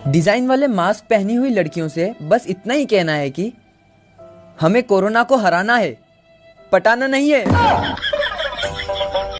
Design वाले mask पहनी हुई लड़कियों से बस इतना ही कहना है कि हमें कोरोना को हराना है, पटाना नहीं है।